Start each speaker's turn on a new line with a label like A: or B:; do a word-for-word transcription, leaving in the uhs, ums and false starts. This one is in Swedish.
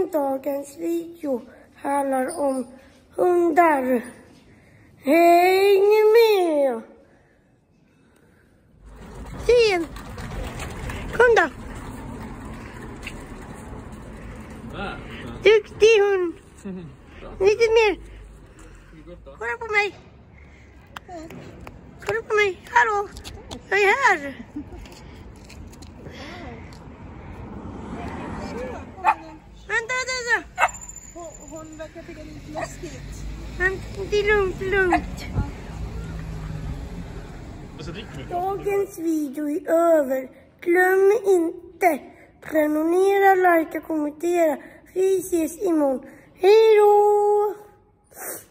A: Men dagens video handlar om hundar. Häng med! Se! Kom då! Duktig hund! Lite mer! Kolla på mig! Kolla på mig! Hallå! Jag är här! Vänta, vänta, vänta!
B: Hon verkar tycka det är lite läskigt.
A: Men det är lugnt, lugnt. Dagens video är över. Glöm inte prenumerera, likea, kommentera. Vi ses imorgon. Hej då!